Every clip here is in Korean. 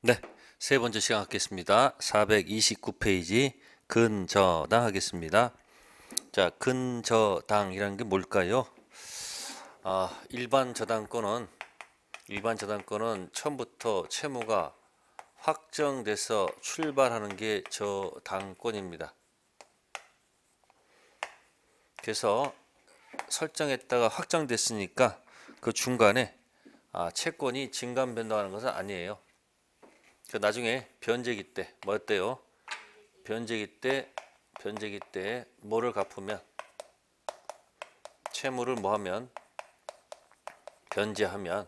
네, 세 번째 시간 하겠습니다. 429페이지 근저당 하겠습니다. 자, 근저당이라는 게 뭘까요? 일반 저당권은 처음부터 채무가 확정돼서 출발하는 게 저당권입니다. 그래서 설정했다가 확정됐으니까 그 중간에 채권이 증감 변동하는 것은 아니에요. 나중에 변제기 때 뭐 어때요? 변제기 때 뭐를 갚으면 채무를 뭐 하면 변제하면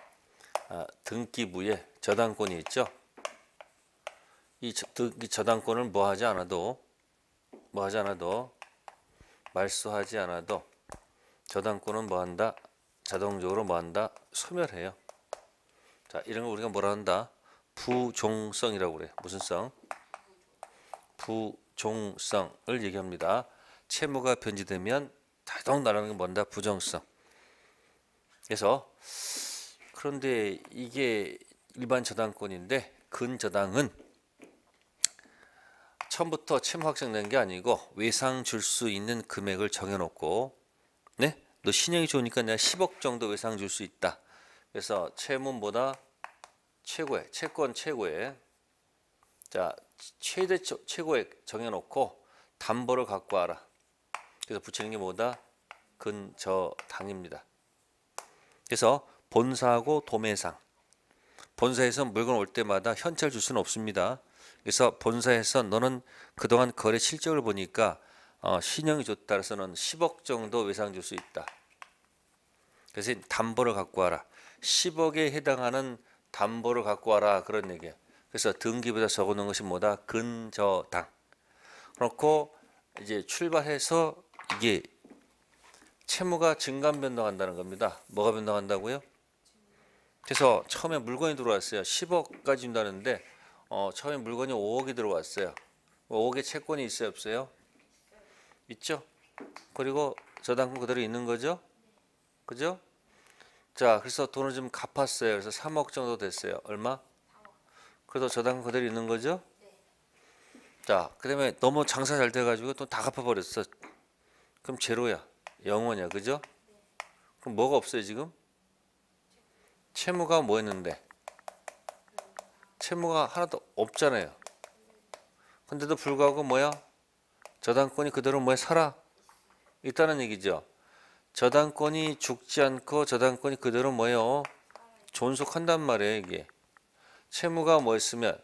등기부에 저당권이 있죠. 이 저당권을 뭐 하지 않아도 말소하지 않아도 저당권은 뭐 한다? 자동적으로 뭐 한다? 소멸해요. 자, 이런 거 우리가 뭐라 한다? 부종성이라고 그래. 무슨 성? 부종성을 얘기합니다. 채무가 변제되면 자동 나가는 게 뭔다? 부정성. 그래서 그런데 이게 일반 저당권인데 근저당은 처음부터 채무 확정된 게 아니고 외상 줄 수 있는 금액을 정해놓고, 네? 너 신용이 좋으니까 내가 10억 정도 외상 줄 수 있다. 그래서 채무보다 채권 최고의 자 최대 최고액 정해놓고 담보를 갖고 와라. 그래서 붙이는 게 뭐다? 근저당입니다. 그래서 본사하고 도매상, 본사에서 물건 올 때마다 현찰 줄 수는 없습니다. 그래서 본사에서 너는 그동안 거래 실적을 보니까 신용이 좋다. 그래서 는 10억 정도 외상 줄 수 있다. 그래서 담보를 갖고 와라. 10억에 해당하는 담보를 갖고 와라. 그런 얘기야. 그래서 등기부에다 적어놓은 것이 뭐다? 근저당. 그렇고 이제 출발해서 이게 채무가 증감 변동한다는 겁니다. 뭐가 변동한다고요? 그래서 처음에 물건이 들어왔어요. 10억까지 준다는데 처음에 물건이 5억이 들어왔어요. 5억의 채권이 있어요, 없어요? 있죠? 그리고 저당권 그대로 있는 거죠? 그죠? 자, 그래서 돈을 좀 갚았어요. 그래서 3억 정도 됐어요. 얼마? 그래도 저당권 그대로 있는 거죠? 자, 그다음에 너무 장사 잘 돼가지고 또 다 갚아버렸어. 그럼 제로야, 0원이야, 그죠? 그럼 뭐가 없어요 지금? 채무가 뭐였는데? 채무가 하나도 없잖아요. 근데도 불구하고 뭐야? 저당권이 그대로 뭐야? 살아 있다는 얘기죠. 저당권이 죽지 않고 저당권이 그대로 뭐예요? 존속한단 말이에요. 이게 채무가 뭐였으면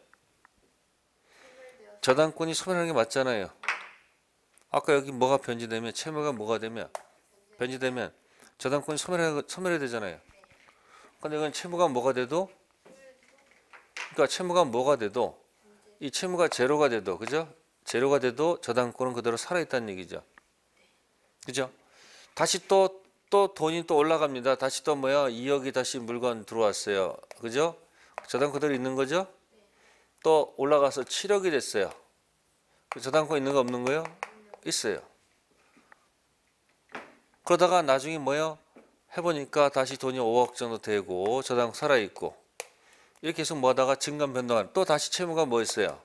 저당권이 소멸하는 게 맞잖아요. 아까 여기 뭐가 변제되면 채무가 뭐가 되면 변제되면 저당권이 소멸해야 되잖아요. 근데 이건 채무가 뭐가 돼도, 그러니까 채무가 뭐가 돼도 이 채무가 제로가 돼도, 그죠? 제로가 돼도 저당권은 그대로 살아있다는 얘기죠. 그죠? 다시 또 돈이 또 올라갑니다. 다시 또 뭐야? 2억이 다시 물건 들어왔어요. 그죠? 저당권 그대로 있는 거죠? 또 올라가서 7억이 됐어요. 저당권 있는 거 없는 거요? 있어요. 그러다가 나중에 뭐요? 해보니까 다시 돈이 5억 정도 되고 저당권 살아있고 이렇게 계속 뭐하다가 증감 변동한 또 다시 채무가 뭐 했어요?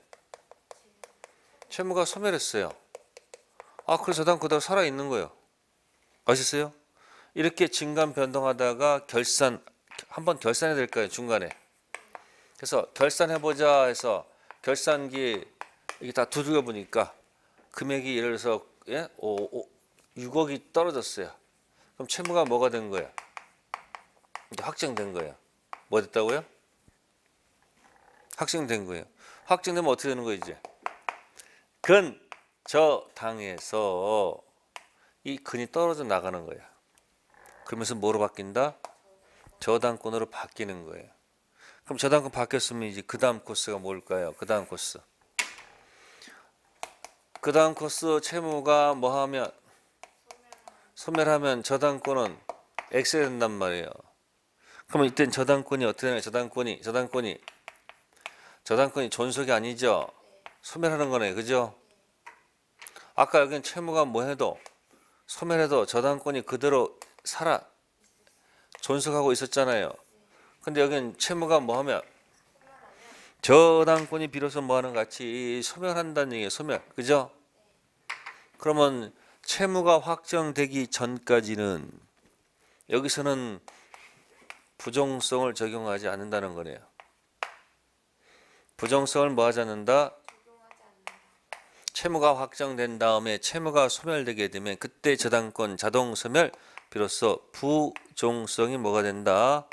채무가 소멸했어요. 그래서 저당권 그대로 살아있는 거예요. 아셨어요? 이렇게 증감 변동하다가 한번 결산해야 될까요? 중간에. 그래서 결산해보자 해서 결산기 이게 다 두들겨 보니까 금액이 예를 들어서 6억이 떨어졌어요. 그럼 채무가 뭐가 된 거예요? 이제 확정된 거예요. 뭐 됐다고요? 확정된 거예요. 확정되면 어떻게 되는 거예요 이제? 저당에서 이 근이 떨어져 나가는 거예요. 그러면서 뭐로 바뀐다? 저당권으로 바뀌는 거예요. 그럼 저당권 바뀌었으면 이제 그 다음 코스가 뭘까요? 그 다음 코스. 그 다음 코스 채무가 뭐 하면 소멸하면 저당권은 X가 된단 말이에요. 그러면 이땐 저당권이 어떻게 되나요? 저당권이 존속이 아니죠. 소멸하는 거네. 그죠? 아까 여기는 채무가 뭐 해도 소멸해도 저당권이 그대로 존속하고 있었잖아요. 근데 여기는 채무가 뭐 하면 저당권이 비로소 뭐하는 같이 소멸한다는 얘기예요. 소멸. 그죠? 그러면 채무가 확정되기 전까지는 여기서는 부정성을 적용하지 않는다는 거네요. 부정성을 뭐 하지 않는다? 채무가 확정된 다음에 채무가 소멸되게 되면 그때 저당권 자동 소멸 비로소 부종성이 뭐가 된다?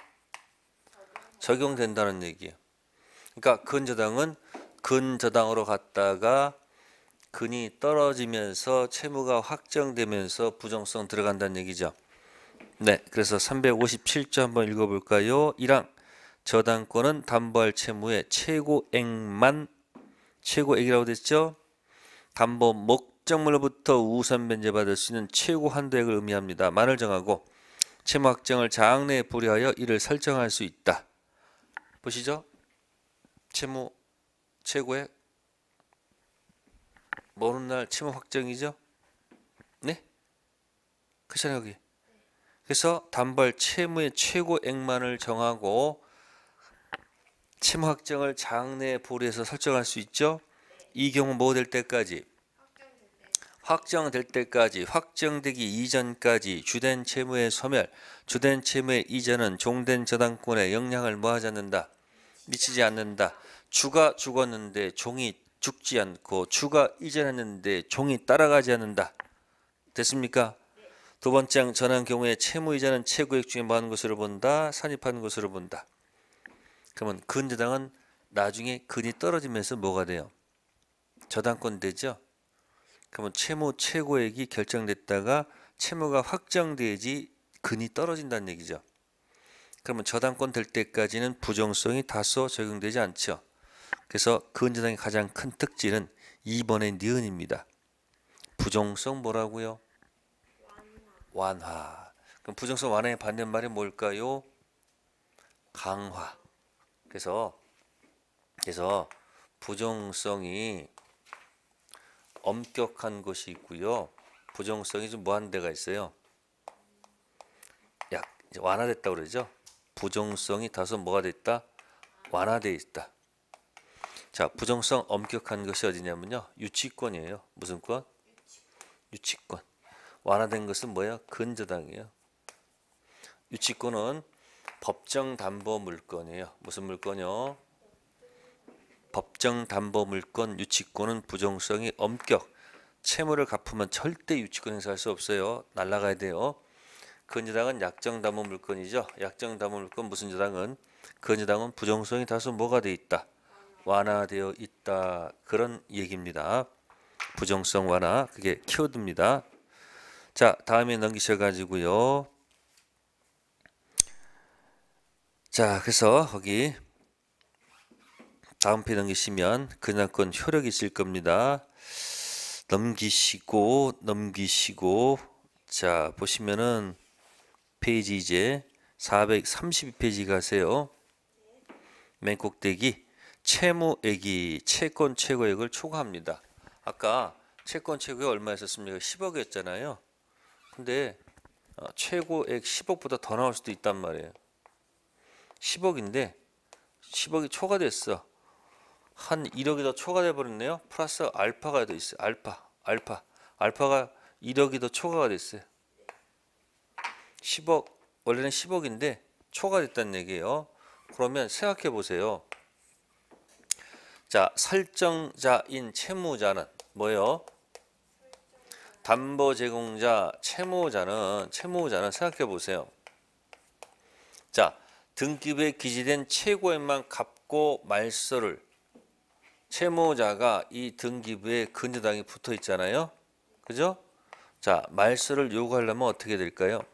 적용된다는 얘기예요. 그러니까 근저당은 근저당으로 갔다가 근이 떨어지면서 채무가 확정되면서 부정성 들어간다는 얘기죠. 네, 그래서 357조 한번 읽어볼까요? 1항 저당권은 담보할 채무의 최고액만 최고액이라고 됐죠? 담보 목적물로부터 우선 변제받을 수 있는 최고 한도액을 의미합니다. 만을 정하고 채무 확정을 장래에 불이하여 이를 설정할 수 있다. 보시죠. 채무 최고액 뭐 어느 날 채무 확정이죠? 네? 그렇잖아요 여기. 그래서 담보할 채무의 최고액만을 정하고 채무 확정을 장래에 보류해서 설정할 수 있죠? 이 경우 뭐 될 때까지? 확정될 때까지, 확정되기 이전까지 주된 채무의 소멸, 주된 채무의 이전은 종된 저당권에 영향을 뭐하지 않는다? 미치지 않는다. 주가 죽었는데 종이 죽지 않고 주가 이전했는데 종이 따라가지 않는다. 됐습니까? 두 번째 항 전한 경우에 채무 이전은 최고액 중에 뭐 하는 것으로 본다? 산입하는 것으로 본다. 그러면 근저당은 나중에 근이 떨어지면서 뭐가 돼요? 저당권 되죠? 그러면 채무 최고액이 결정됐다가 채무가 확정돼야지 근이 떨어진다는 얘기죠. 그러면 저당권 될 때까지는 부정성이 다소 적용되지 않죠. 그래서 근저당의 가장 큰 특징은 2번의 니은입니다. 부정성 뭐라고요? 완화. 그럼 부정성 완화의 반대말이 뭘까요? 강화. 그래서 부정성이 엄격한 것이 있고요. 부정성이 좀 뭐한 데가 있어요. 이제 완화됐다고 그러죠. 부정성이 다소 뭐가 됐다? 완화돼 있다. 자, 부정성 엄격한 것이 어디냐면요. 유치권이에요. 무슨 권? 유치권. 완화된 것은 뭐예요? 근저당이에요. 유치권은 법정 담보 물건이에요. 무슨 물건이요? 법정 담보 물건 유치권은 부정성이 엄격. 채무를 갚으면 절대 유치권 행사할 수 없어요. 날라가야 돼요. 근저당은 약정 담보 물건이죠. 약정 담보 물건 무슨 저당은 근저당은 부정성이 다소 뭐가 돼 있다. 완화되어 있다. 그런 얘기입니다. 부정성 완화 그게 키워드입니다. 자, 다음에 넘기셔 가지고요. 자, 그래서 거기 다음 페이지 넘기시면 근저당권 효력이 있을 겁니다. 넘기시고 자, 보시면은 페이지 이제 432페이지 가세요. 맨 꼭대기 채무액이 채권 최고액을 초과합니다. 아까 채권 최고액 얼마였었습니까? 10억이었잖아요. 근데 최고액 10억보다 더 나올 수도 있단 말이에요. 10억인데 10억이 초과됐어. 한 1억이 더 초과돼 버렸네요. 플러스 알파가 더 있어요. 알파가 1억이 더 초과가 됐어요. 10억 원래는 10억인데 초과됐다는 얘기예요. 그러면 생각해 보세요. 자, 설정자인 채무자는 뭐예요? 담보 제공자 채무자는 생각해 보세요. 자, 등기부에 기재된 최고액만 갚고 말소를 채무자가 이 등기부에 근저당이 붙어 있잖아요. 그죠? 자, 말소를 요구하려면 어떻게 될까요?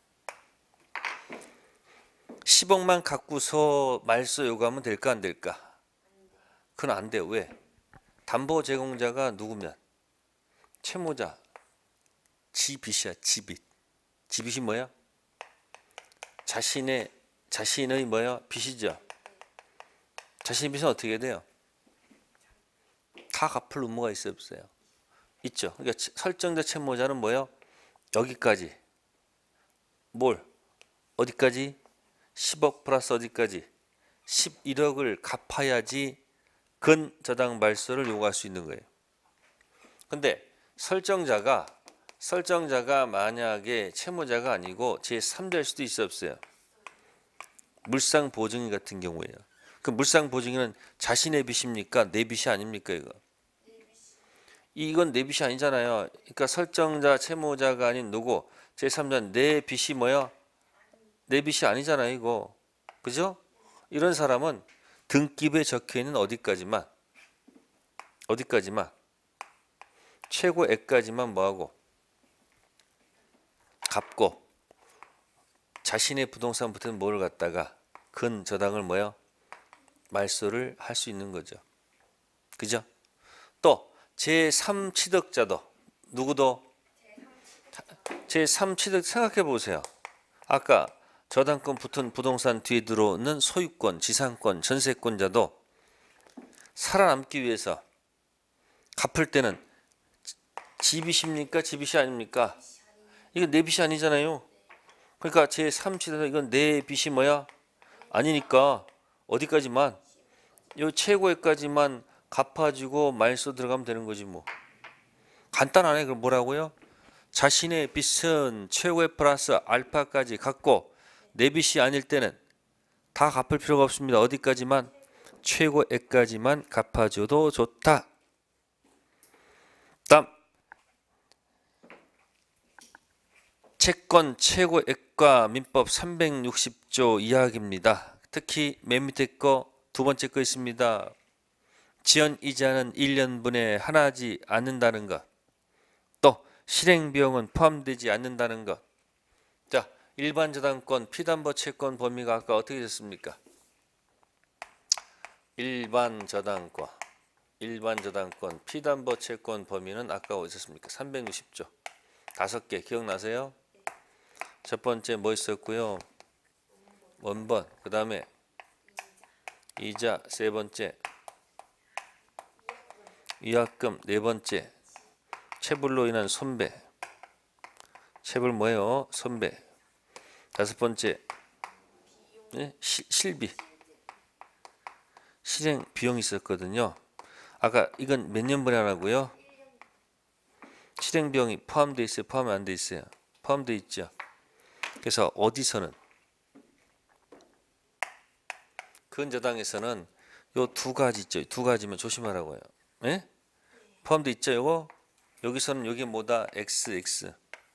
10억만 갖고서 말소 요구하면 될까 안 될까? 그건 안 돼요. 왜? 담보 제공자가 누구면? 채무자. 지빚이야, 지빚. 지빚이 뭐야? 자신의 뭐야? 빚이죠. 자신의 빚은 어떻게 돼요? 다 갚을 의무가 있어요, 없어요? 있죠. 그러니까 설정자 채무자는 뭐예요? 여기까지. 뭘? 어디까지? 10억 플러스 어디까지? 11억을 갚아야지 근저당 말소를 요구할 수 있는 거예요. 근데 설정자가 만약에 채무자가 아니고 제3자일 수도 있어 없어요? 물상보증인 같은 경우에요. 그 물상보증인은 자신의 빚입니까? 내 빚이 아닙니까? 이건 내 빚이 아니잖아요. 그러니까 설정자, 채무자가 아닌 누구? 제3자 내 빚이 뭐야? 내 빚이 아니잖아요, 이거. 그죠? 이런 사람은 등기부에 적혀있는 어디까지만 최고액까지만 뭐하고 갚고 자신의 부동산부터는 뭐를 갖다가 근저당을 뭐야? 말소를 할 수 있는 거죠. 그죠? 또 제3취득자도 누구도 제3취득 생각해 보세요. 아까 저당권 붙은 부동산 뒤에 들어오는 소유권, 지상권, 전세권자도 살아남기 위해서 갚을 때는 지 빚입니까? 지 빚이 아닙니까? 이건 내 빚이 아니잖아요. 그러니까 제3취득 이건 내 빚이 뭐야? 아니니까 어디까지만? 요 최고액까지만 갚아주고 말소 들어가면 되는 거지 뭐. 간단하네. 그럼 뭐라고요? 자신의 빚은 최고액 플러스 알파까지 갚고 내 빚이 아닐 때는 다 갚을 필요가 없습니다. 어디까지만? 최고액까지만 갚아줘도 좋다. 다음 채권 최고액과 민법 360조 이하입니다. 특히 맨 밑에 거 두 번째 거 있습니다. 지연 이자는 1년분에 하나지 않는다는 것. 또 실행비용은 포함되지 않는다는 것. 자, 일반 저당권 피담보 채권 범위가 아까 어떻게 됐습니까? 일반 저당권 피담보 채권 범위는 아까 어디였습니까? 360조. 5개 기억나세요? 첫 번째 뭐 있었고요? 원본, 그 다음에 이자, 세 번째 위약금, 네 번째 체불로 인한 손배. 체불 뭐예요? 손배. 다섯 번째 네? 실비. 실행 비용이 있었거든요. 아까 이건 몇 년분에 하라고요? 실행 비용이 포함되어 있어요? 포함 안 돼 있어요? 포함되어 있죠. 그래서 어디서는 근저당에서는 요 두 가지 있죠. 두 가지면 조심하라고요. 예? 포함되어 있죠. 요거 여기서는 여기 뭐다? XX.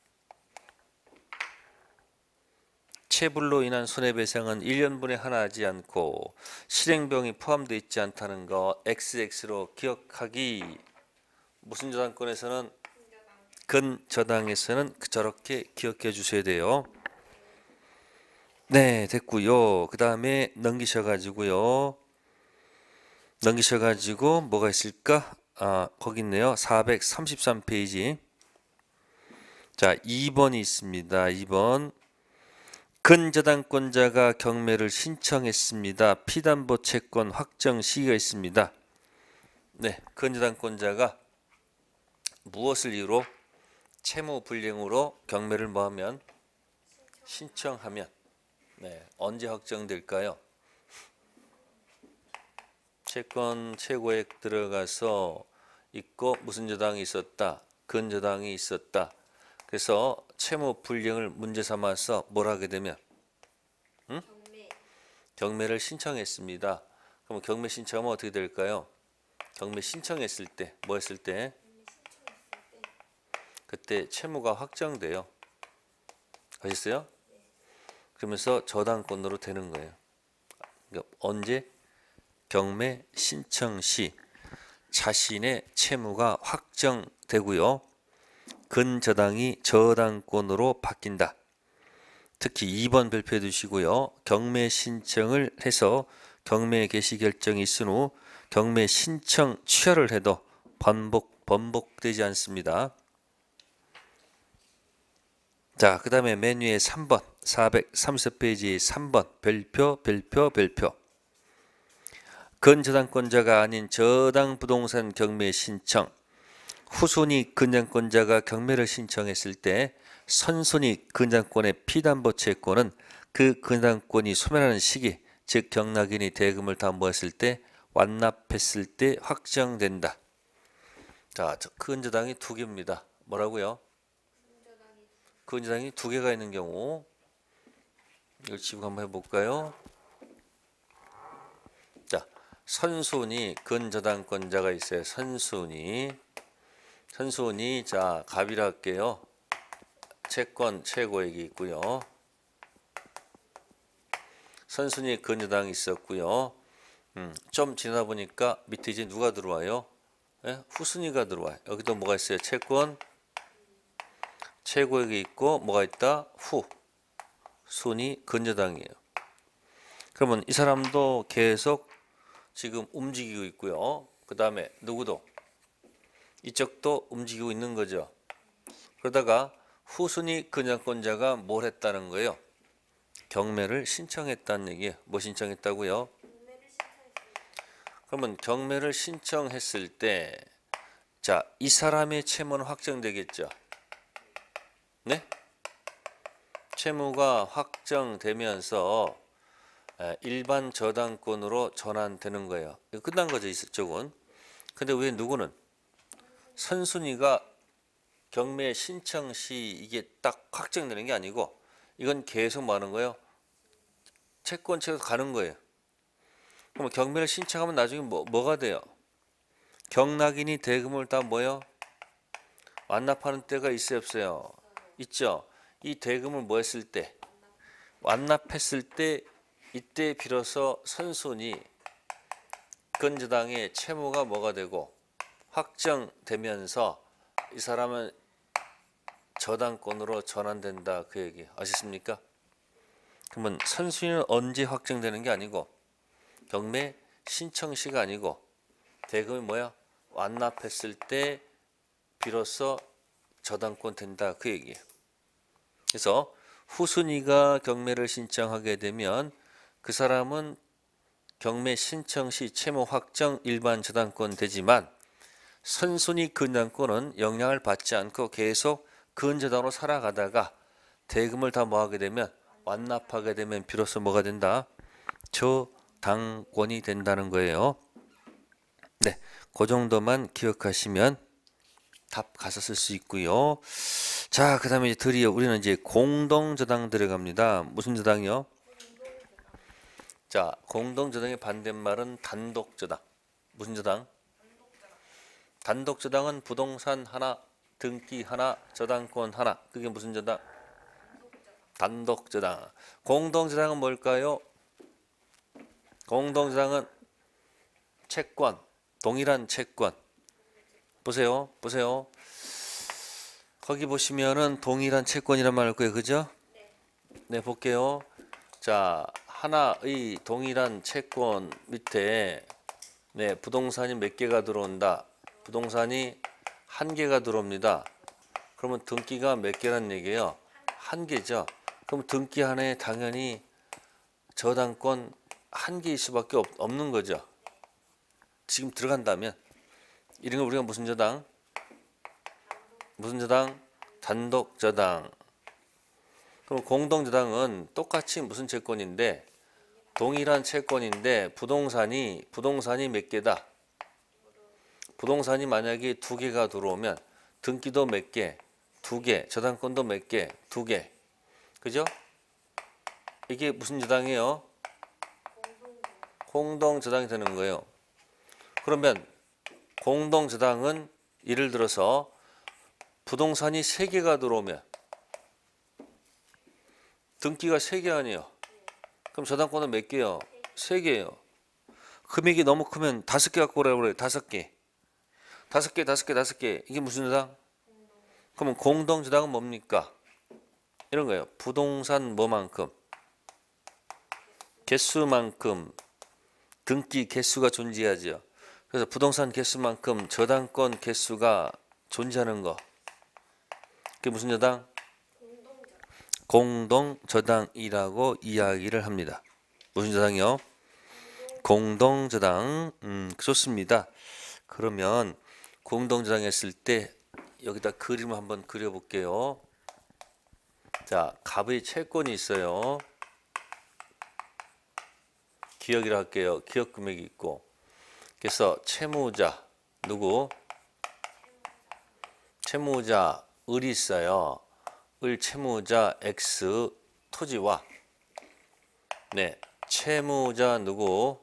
체불로 인한 손해배상은 1년분에 하나 하지 않고 실행비용이 포함되어 있지 않다는 거 XX로 기억하기. 무슨 저당권에서는 근저당에서는 저렇게 기억해 주셔야 돼요. 네, 됐고요. 그 다음에 넘기셔가지고 뭐가 있을까? 아, 거기 있네요. 433페이지. 자, 2번이 있습니다. 2번. 근저당권자가 경매를 신청했습니다. 피담보 채권 확정 시기가 있습니다. 네, 근저당권자가 무엇을 이유로? 채무 불이행으로 경매를 뭐하면? 신청하면. 네, 언제 확정될까요? 채권 최고액 들어가서 있고 무슨 저당이 있었다? 근저당이 있었다. 그래서 채무 불이행을 문제 삼아서 뭘 하게 되면 경매를 신청했습니다. 그럼 경매 신청하면 어떻게 될까요? 경매 신청했을 때 뭐 했을 때? 그때 채무가 확정돼요. 아셨어요? 그러면서 저당권으로 되는 거예요. 그러니까 언제? 경매 신청 시 자신의 채무가 확정되고요. 근저당이 저당권으로 바뀐다. 특히 2번 발표해 두시고요. 경매 신청을 해서 경매 개시 결정이 있은 후 경매 신청 취하를 해도 번복되지 않습니다. 자, 그 다음에 맨 위에 3번 430페이지 3번 별표. 근저당권자가 아닌 저당 부동산 경매 신청. 후손이 근저당권자가 경매를 신청했을 때 선손이 근저당권의 피담보 채권은 그 근저당권이 소멸하는 시기, 즉 경락인이 대금을 담보했을 때 완납했을 때 확정된다. 자, 큰 저당이 두 개입니다. 뭐라고요? 큰 저당이 두 개가 있는 경우 이걸 지금 한번 해볼까요? 자, 선순위 근저당권자가 있어요. 선순위 자 갑이라 할게요. 채권 최고액이 있고요. 선순위 근저당이 있었고요. 좀 지나다 보니까 밑에 이제 누가 들어와요? 예? 후순위가 들어와요. 여기도 뭐가 있어요? 채권 최고액이 있고 뭐가 있다? 순위 근저당이에요. 그러면 이 사람도 계속 지금 움직이고 있고요. 그 다음에 누구도 이쪽도 움직이고 있는 거죠. 그러다가 후순위 근저당권자가 뭘 했다는 거예요? 경매를 신청했다는 얘기예요. 뭐 신청했다고요? 그러면 경매를 신청했을 때 자, 이 사람의 채무는 확정되겠죠. 네? 채무가 확정되면서 일반 저당권으로 전환되는 거예요. 이거 끝난 거죠, 이쪽은. 근데 왜 누구는 선순위가 경매 신청 시 이게 딱 확정되는 게 아니고 이건 계속 뭐 하는 거예요? 채권체로 가는 거예요. 그럼 경매를 신청하면 나중에 뭐가 돼요? 경락인이 대금을 다 뭐요? 완납하는 때가 있어요, 없어요? 있죠. 이 대금을 뭐 했을 때? 완납했을 때 이때 비로소 선순위 근저당의 채무가 뭐가 되고 확정되면서 이 사람은 저당권으로 전환된다 그 얘기 아셨습니까? 그러면 선순위는 언제 확정되는 게 아니고 경매 신청 시가 아니고 대금이 뭐야? 완납했을 때 비로소 저당권 된다 그 얘기예요. 그래서 후순위가 경매를 신청하게 되면 그 사람은 경매 신청 시 채무 확정 일반 저당권 되지만 선순위 근저당권은 영향을 받지 않고 계속 근저당으로 살아가다가 대금을 다 뭐하게 되면 완납하게 되면 비로소 뭐가 된다? 저당권이 된다는 거예요. 네, 그 정도만 기억하시면 답 가서 쓸 수 있고요. 자, 그 다음에 드디어 우리는 이제 공동저당 들어갑니다. 무슨 저당이요? 자, 공동저당의 반대말은 단독저당. 무슨 저당? 단독저당은 부동산 하나, 등기 하나, 저당권 하나. 그게 무슨 저당? 단독저당. 공동저당은 뭘까요? 공동저당은 채권, 동일한 채권. 보세요. 거기 보시면은 동일한 채권이란 말일 거예요. 그죠? 네, 볼게요. 자, 하나의 동일한 채권 밑에 네, 부동산이 몇 개가 들어온다. 부동산이 한 개가 들어옵니다. 그러면 등기가 몇 개란 얘기예요? 한 개죠. 그럼 등기 하나에 당연히 저당권 한 개일 수밖에 없는 거죠. 지금 들어간다면 이런 걸 우리가 무슨 저당? 무슨 저당? 단독 저당. 그럼 공동 저당은 똑같이 무슨 채권인데 동일한 채권인데 부동산이 몇 개다? 부동산이 만약에 두 개가 들어오면 등기도 몇 개? 두 개. 저당권도 몇 개? 두 개. 그죠? 이게 무슨 저당이에요? 공동 저당이 되는 거예요. 그러면 공동 저당은 예를 들어서 부동산이 세 개가 들어오면 등기가 세 개 아니에요. 그럼 저당권은 몇 개요? 세 개예요. 금액이 너무 크면 다섯 개 갖고 오라고 그래요. 다섯 개. 이게 무슨 저당? 그러면 공동 저당은 뭡니까? 이런 거예요. 부동산 뭐만큼? 개수만큼 등기 개수가 존재하죠. 그래서 부동산 개수만큼 저당권 개수가 존재하는 거. 그게 무슨 저당? 공동 저당이라고 이야기를 합니다. 무슨 저당이요? 공동 저당. 좋습니다. 그러면 공동 저당 했을 때 여기다 그림을 한번 그려 볼게요. 자, 갑의 채권이 있어요. 기억이라 할게요. 기억 금액이 있고 그래서 채무자 누구? 채무자 을이 있어요. 을 채무자 X 토지와 네 채무자 누구?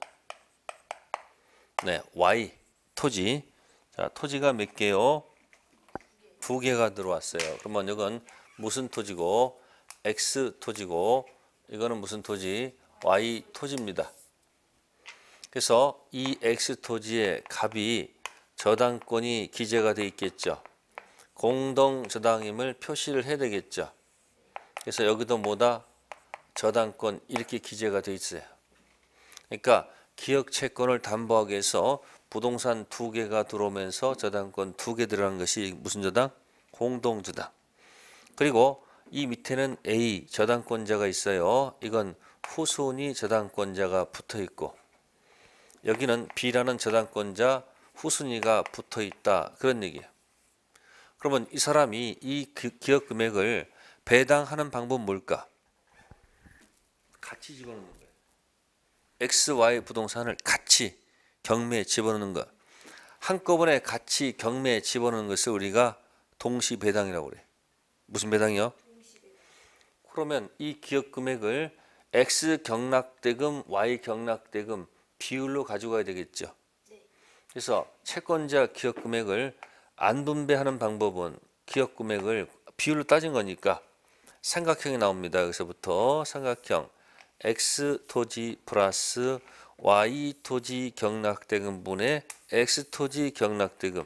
네 Y 토지. 자 토지가 몇 개요? 2개가 들어왔어요. 그러면 이건 무슨 토지고? X 토지고 이거는 무슨 토지? Y 토지입니다. 그래서 이 X 토지의 값이 저당권이 기재가 되어 있겠죠. 공동 저당임을 표시를 해야 되겠죠. 그래서 여기도 뭐다? 저당권 이렇게 기재가 되어 있어요. 그러니까 기억 채권을 담보하기 위해서 부동산 2개가 들어오면서 저당권 2개 들어간 것이 무슨 저당? 공동 저당. 그리고 이 밑에는 A 저당권자가 있어요. 이건 후순위 저당권자가 붙어 있고 여기는 B라는 저당권자 후순위가 붙어 있다. 그런 얘기예요. 그러면 이 사람이 이 기업 금액을 배당하는 방법은 뭘까? 같이 집어넣는 거예요. X, Y 부동산을 같이 경매에 집어넣는 것. 한꺼번에 같이 경매에 집어넣는 것을 우리가 동시 배당이라고 그래요. 무슨 배당이요? 그러면 이 기업 금액을 X 경락대금, Y 경락대금 비율로 가져가야 되겠죠. 그래서 채권자 기업 금액을 안 분배하는 방법은 기업 금액을 비율로 따진 거니까 삼각형이 나옵니다. 여기서부터 삼각형 X 토지 플러스 Y 토지 경락대금 분의 X 토지 경락대금.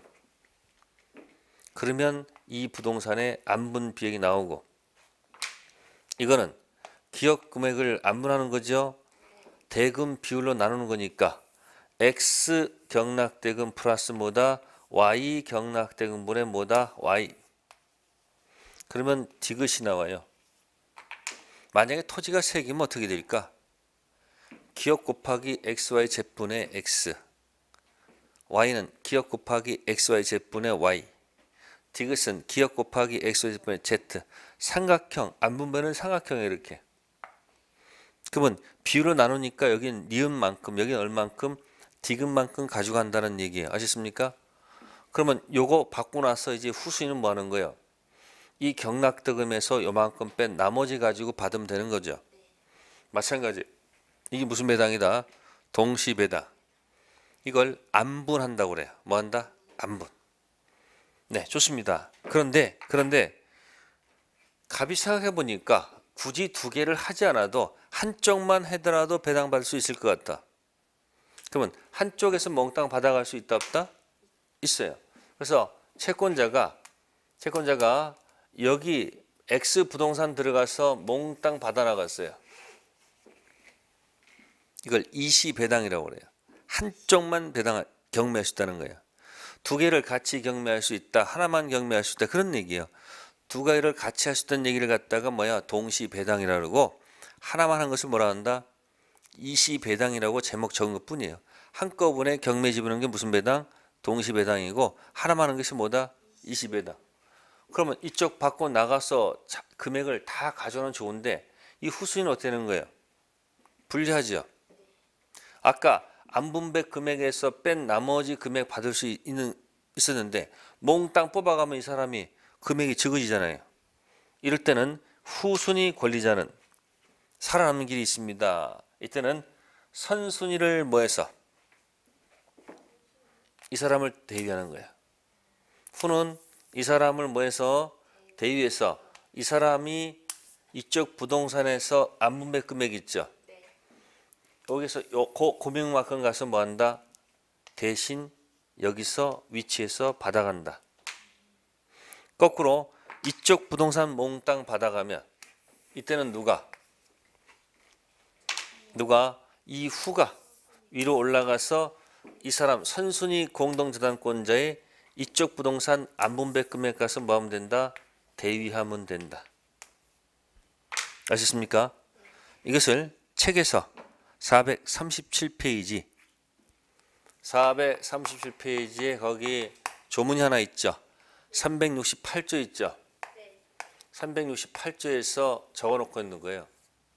그러면 이 부동산의 안분 비액이 나오고 이거는 기업 금액을 안분하는 거죠. 대금 비율로 나누는 거니까 X 경락대금 플러스 뭐다? Y 경락대금분의 뭐다? Y. 그러면 디귿이 나와요. 만약에 토지가 3개면 어떻게 될까? 기업 곱하기 XY 제분의 X. Y는 기업 곱하기 XY 제분의 Y. 디귿은 기업 곱하기 XY 제분의 Z. 삼각형, 안분배는 삼각형이에요. 이렇게. 그러면 비율로 나누니까 여기는 니은만큼, 여기는 얼만큼? 디귿만큼 가져간다는 얘기예요. 아셨습니까? 그러면 요거 받고 나서 이제 후순위는 뭐 하는 거예요? 이 경락대금에서 요만큼 뺀 나머지 가지고 받으면 되는 거죠. 마찬가지. 이게 무슨 배당이다? 동시 배당. 이걸 안분한다고 그래요. 뭐 한다? 안분. 네, 좋습니다. 그런데 갑이 생각해 보니까 굳이 2개를 하지 않아도 한쪽만 하더라도 배당받을 수 있을 것 같다. 그러면 한쪽에서 몽땅 받아갈 수 있다 없다? 있어요. 그래서 채권자가 여기 X 부동산 들어가서 몽땅 받아 나갔어요. 이걸 이시 배당이라고 그래요. 한쪽만 경매할 수 있다는 거예요. 2개를 같이 경매할 수 있다. 하나만 경매할 수 있다. 그런 얘기예요. 2가지를 같이 할 수 있다는 얘기를 갖다가 동시 배당이라고 그러고 하나만 한 것을 뭐라 한다? 이시 배당이라고 제목 적은 것뿐이에요. 한꺼번에 경매 집어넣는 게 무슨 배당? 동시 배당이고 하나만 하는 것이 뭐다? 이시 배당. 그러면 이쪽 받고 나가서 금액을 다 가져오면 좋은데 이 후순위는 어떻게 되는 거예요? 불리하죠. 아까 안분배 금액에서 뺀 나머지 금액 받을 수 있었는데 몽땅 뽑아가면 이 사람이 금액이 적어지잖아요. 이럴 때는 후순위 권리자는 살아남는 길이 있습니다. 이때는 선순위를 뭐해서 이 사람을 대위하는 거야. 후는 이 사람을 뭐해서 대위해서 이 사람이 이쪽 부동산에서 안분배 금액 있죠. 여기서 고명만큼 가서 뭐 한다? 대신 여기서 위치해서 받아간다. 거꾸로 이쪽 부동산 몽땅 받아가면 이때는 누가 이 후가 위로 올라가서 이 사람 선순위 공동저당권자의 이쪽 부동산 안분배 금액 가서 뭐 하면 된다? 대위하면 된다. 아셨습니까? 이것을 책에서 437페이지 437페이지에 거기 조문이 하나 있죠. 368조 있죠. 368조에서 적어놓고 있는 거예요.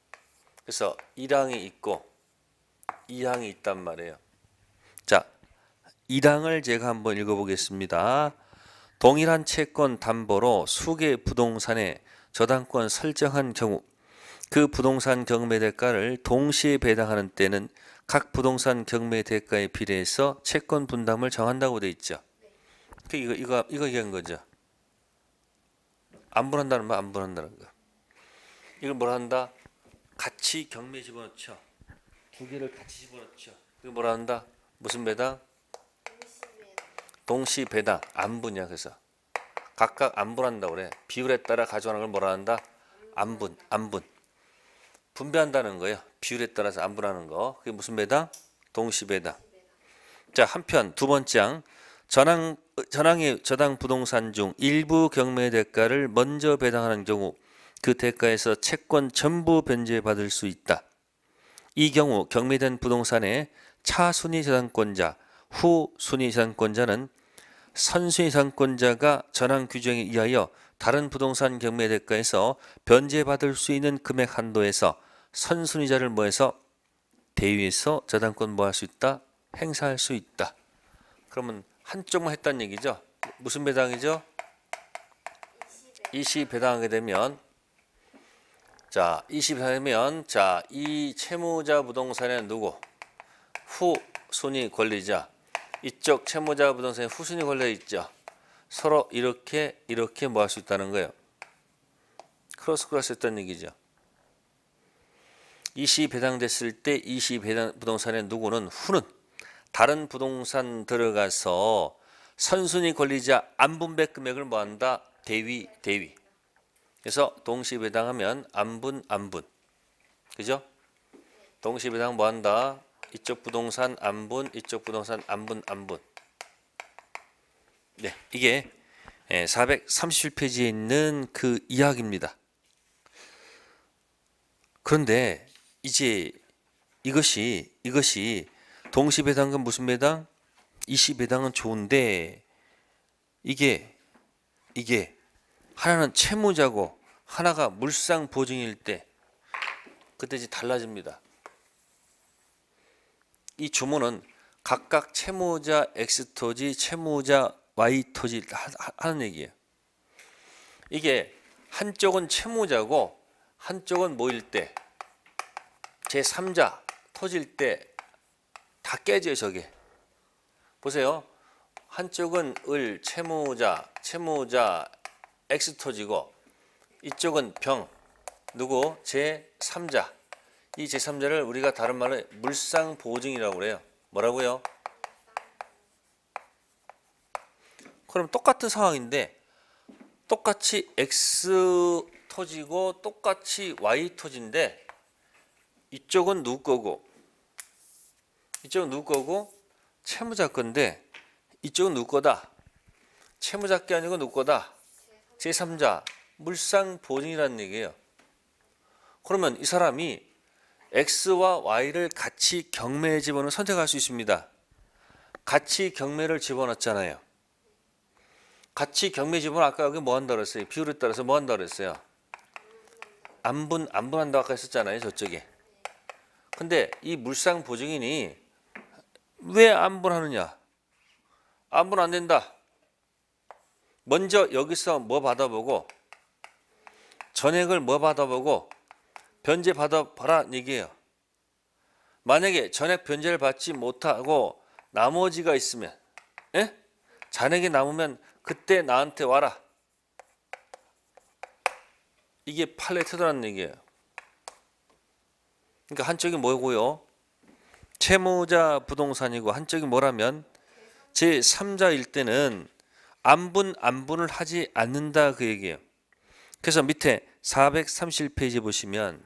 그래서 1항이 있고 2항이 있단 말이에요. 자, 2항을 제가 한번 읽어보겠습니다. 동일한 채권 담보로 수개 부동산에 저당권 설정한 경우 그 부동산 경매 대가를 동시에 배당하는 때는 각 부동산 경매 대가에 비례해서 채권 분담을 정한다고 돼 있죠. 이거 얘기한 거죠. 안 분한다는 말, 안 분한다는 거. 이걸 뭐라 한다? 같이 경매 집어넣죠. 두 개를 같이 집어넣죠. 이거 뭐라 한다? 무슨 배당? 동시 배당. 안 분이야. 그래서 각각 안 분한다고 그래. 비율에 따라 가져가는 걸 뭐라 한다? 안 분. 분배한다는 거예요. 비율에 따라서 안 분하는 거. 그게 무슨 배당? 동시 배당. 자, 한편 두 번째 항. 전항의 저당 부동산 중 일부 경매 대가를 먼저 배당하는 경우 그 대가에서 채권 전부 변제받을 수 있다. 이 경우 경매된 부동산의 차순위 저당권자, 후순위 저당권자는 선순위 저당권자가 전항 규정에 의하여 다른 부동산 경매 대가에서 변제받을 수 있는 금액 한도에서 선순위자를 뭐해서 대위에서 저당권 뭐 할 수 있다? 행사할 수 있다. 그러면 한쪽만 했다는 얘기죠. 무슨 배당이죠? 이시 배당하게 되면 자, 이시 배당하면 자, 이 채무자 부동산의 누구? 후순위 권리자. 이쪽 채무자 부동산에 후순위 권리자 있죠. 서로 이렇게 뭐 할 수 있다는 거예요. 크로스 할 수 있다는 얘기죠. 이시 배당됐을 때 이시 배당 부동산의 누구는 후는 다른 부동산 들어가서 선순위 권리자 안분배 금액을 뭐한다? 대위. 그래서 동시 배당하면 안분. 그죠? 동시 배당 뭐한다? 이쪽 부동산 안분, 이쪽 부동산 안분. 네, 이게 437페이지에 있는 그 이야기입니다. 그런데 이제 이것이 동시 배당은 무슨 배당? 이시 배당은 좋은데 이게 하나는 채무자고 하나가 물상 보증일 때 그때 이제 달라집니다. 이 주문은 각각 채무자 X 토지, 채무자 Y 토지 하는 얘기예요. 이게 한쪽은 채무자고 한쪽은 뭐일 때 제3자 토지일 때 다 깨져요. 저게 보세요. 한쪽은 을 채무자 X 토지고 이쪽은 병 누구 제3자. 이 제3자를 우리가 다른 말로 물상 보증이라고 그래요. 뭐라고요? 그럼 똑같은 상황인데 똑같이 X 토지고 똑같이 Y 토지인데 이쪽은 누구 거고 이쪽은 누구 거고 채무자 건데 이쪽은 누구 거다? 채무자 게 아니고 누구 거다? 제3자 물상 보증이라는 얘기예요. 그러면 이 사람이 X와 Y를 같이 경매에 집어넣어 선택할 수 있습니다. 같이 경매를 집어넣었잖아요. 같이 경매 집어넣어 아까 여기 뭐 한다 그랬어요? 비율에 따라서 뭐 한다 그랬어요? 안 분한다고 아까 했었잖아요. 저쪽에. 근데 이 물상 보증인이 왜 안 분하느냐? 안 분 안 된다. 먼저 여기서 뭐 받아보고 전액을 뭐 받아보고 변제 받아봐라 얘기해요. 만약에 전액 변제를 받지 못하고 나머지가 있으면 잔액이 남으면 그때 나한테 와라. 이게 판례 태도라는 얘기예요. 그러니까 한쪽이 뭐고요? 채무자 부동산이고 한쪽이 뭐라면 제3자일 때는 안분을 하지 않는다 그 얘기예요. 그래서 밑에 430페이지 보시면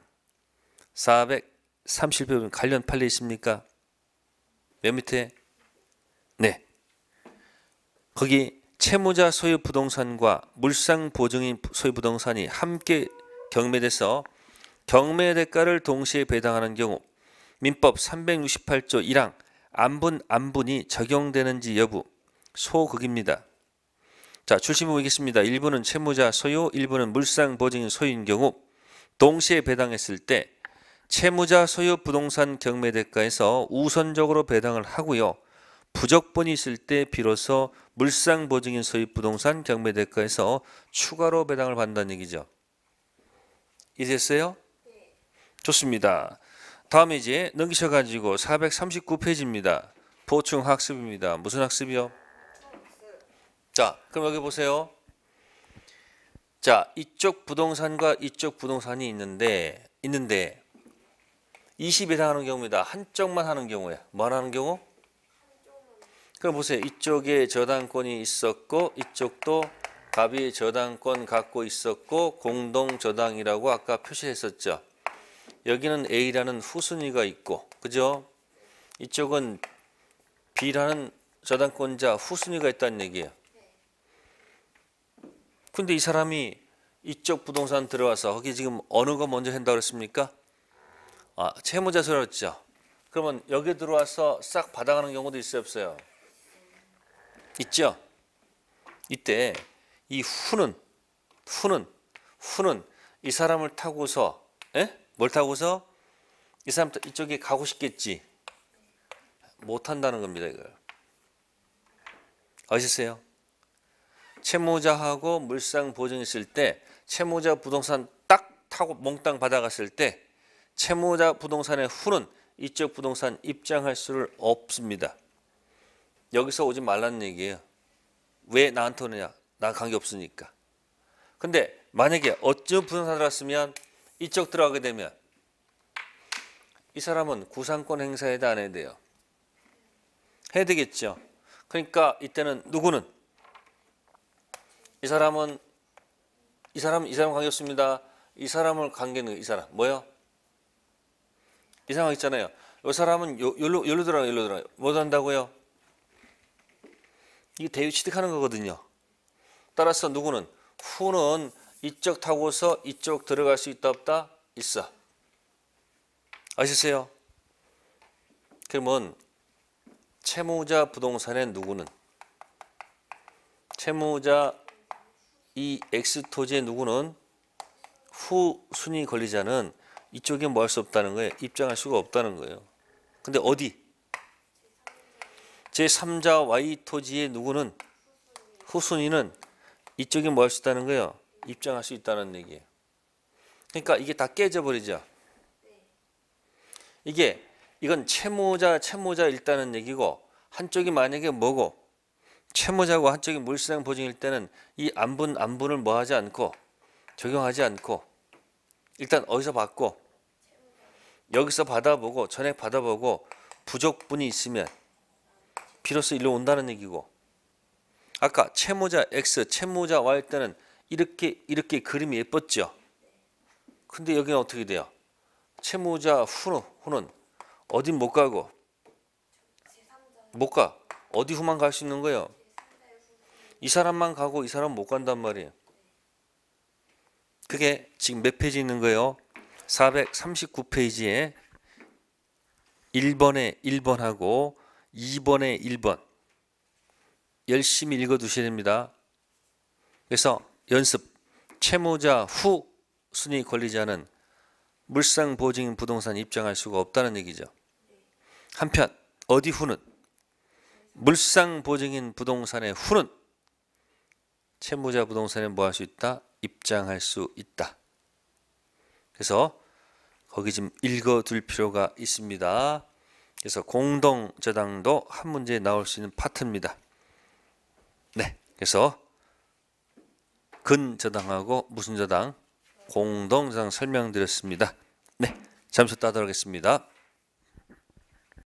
430페이지 관련 판례 있습니까? 맨 밑에 네 거기 채무자 소유 부동산과 물상 보증인 소유 부동산이 함께 경매돼서 경매 대가를 동시에 배당하는 경우 민법 368조 1항 안분이 적용되는지 여부 소극입니다. 자, 출시부 보겠습니다. 일부는 채무자 소유, 일부는 물상 보증인 소유인 경우 동시에 배당했을 때 채무자 소유 부동산 경매 대가에서 우선적으로 배당을 하고요. 부적본이 있을 때 비로소 물상보증인 소유 부동산 경매대가에서 추가로 배당을 받는다는 얘기죠. 이해됐어요? 좋습니다. 다음에 이제 넘기셔가지고 439페이지입니다. 보충 학습입니다. 무슨 학습이요? 자, 그럼 여기 보세요. 자, 이쪽 부동산과 이쪽 부동산이 있는데 20에 해당하는 경우입니다. 한쪽만 하는 경우에 뭐 하는 경우? 그럼 보세요. 이쪽에 저당권이 있었고 이쪽도 갑이 저당권 갖고 있었고 공동 저당이라고 아까 표시했었죠. 여기는 A라는 후순위가 있고, 그죠? 이쪽은 B라는 저당권자 후순위가 있다는 얘기예요. 근데 이 사람이 이쪽 부동산 들어와서 거기 지금 어느 거 먼저 한다고 그랬습니까? 채무자수라고 했죠. 그러면 여기 들어와서 싹 받아가는 경우도 있어요, 없어요? 있죠? 이때 이 후는 이 사람을 타고서 뭘 타고서 이 사람 이쪽에 가고 싶겠지. 못 한다는 겁니다, 이걸. 아시겠어요? 채무자하고 물상 보증 있을 때 채무자 부동산 딱 타고 몽땅 받아갔을 때 채무자 부동산의 후는 이쪽 부동산 입장할 수를 없습니다. 여기서 오지 말라는 얘기예요. 왜 나한테 오느냐? 나 관계 없으니까. 근데 만약에 어찌 부동산 들어왔으면 이쪽 들어가게 되면 이 사람은 구상권 행사해야 돼, 안 해야 돼요? 해야 되겠죠. 그러니까 이때는 누구는 이 사람 관계 없습니다. 이 사람을 관계는 이 사람 뭐요? 이 상황 있잖아요. 이 사람은 여기로 들어가요. 뭐 한다고요? 이게 대유 취득하는 거거든요. 따라서 누구는 후는 이쪽 타고서 이쪽 들어갈 수 있다 없다? 있어. 아시세요? 그러면 채무자 부동산의 누구는 채무자 이 X토지의 누구는 후 순위 권리자는 이쪽에 뭐 할 수 없다는 거예요. 입장할 수가 없다는 거예요. 근데 어디? 제3자 Y토지의 누구는 후순위는 이쪽에 뭐 할 수 있다는 거예요. 입장할 수 있다는 얘기예요. 그러니까 이게 다 깨져버리죠. 이건 채무자 일단은 얘기고 한쪽이 만약에 뭐고 채무자고 한쪽이 물상 보증일 때는 이 안분을 뭐 하지 않고 적용하지 않고 일단 어디서 받고 여기서 받아보고 전액 받아보고 부족분이 있으면 비로소 일로 온다는 얘기고 아까 채무자 X, 채무자 Y 할 때는 이렇게 그림이 예뻤죠. 근데 여기는 어떻게 돼요? 채무자 후는 어딘 못 가고 못 가. 어디 후만 갈 수 있는 거예요? 이 사람만 가고 이 사람 못 간단 말이에요. 그게 지금 몇 페이지 있는 거예요? 439페이지에 1번에 1번하고 2번에 1번 열심히 읽어 두셔야 됩니다. 그래서 연습 채무자 후 순위 권리자는 물상 보증인 부동산 입장할 수가 없다는 얘기죠. 한편 어디 후는 물상 보증인 부동산의 후는 채무자 부동산에 뭐 할 수 있다? 입장할 수 있다. 그래서 거기 좀 읽어둘 필요가 있습니다. 그래서 공동저당도 한 문제에 나올 수 있는 파트입니다. 네, 그래서 근저당하고 무슨 저당? 공동저당 설명드렸습니다. 네, 잠시 따도록 하겠습니다.